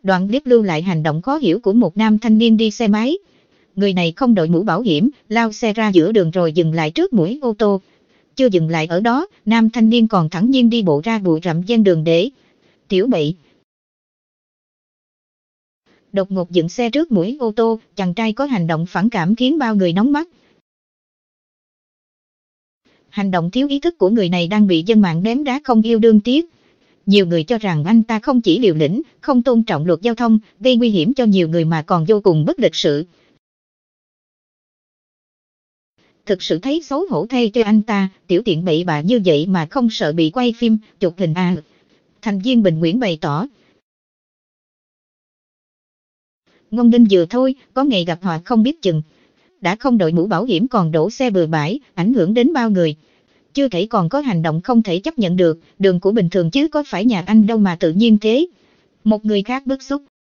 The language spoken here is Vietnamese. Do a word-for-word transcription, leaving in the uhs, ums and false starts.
Đoạn clip lưu lại hành động khó hiểu của một nam thanh niên đi xe máy. Người này không đội mũ bảo hiểm, lao xe ra giữa đường rồi dừng lại trước mũi ô tô. Chưa dừng lại ở đó, nam thanh niên còn thẳng nhiên đi bộ ra bụi rậm ven đường để tiểu bậy. Đột ngột dựng xe trước mũi ô tô, chàng trai có hành động phản cảm khiến bao người nóng mắt. Hành động thiếu ý thức của người này đang bị dân mạng ném đá không yêu đương tiếc. Nhiều người cho rằng anh ta không chỉ liều lĩnh, không tôn trọng luật giao thông, gây nguy hiểm cho nhiều người mà còn vô cùng bất lịch sự. Thực sự thấy xấu hổ thay cho anh ta, tiểu tiện bậy bạ như vậy mà không sợ bị quay phim, chụp hình à. Thành viên Bình Nguyễn bày tỏ. Ngông nghênh vừa thôi, có ngày gặp họa không biết chừng. Đã không đội mũ bảo hiểm còn đổ xe bừa bãi, ảnh hưởng đến bao người. Chưa kể còn có hành động không thể chấp nhận được, đường của bình thường chứ có phải nhà anh đâu mà tự nhiên thế. Một người khác bức xúc.